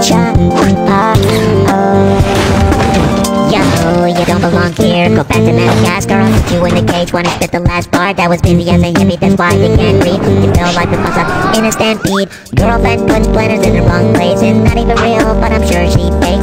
cha. Yo, you don't belong here. Go back to Madagascar. I'll put you in the cage. Wanna spit the last bar that was busy as a hippie. That's why you can't read. You feel like the monster in a stampede. Girlfriend puts planners in the wrong place. It's not even real, but I'm sure she paid.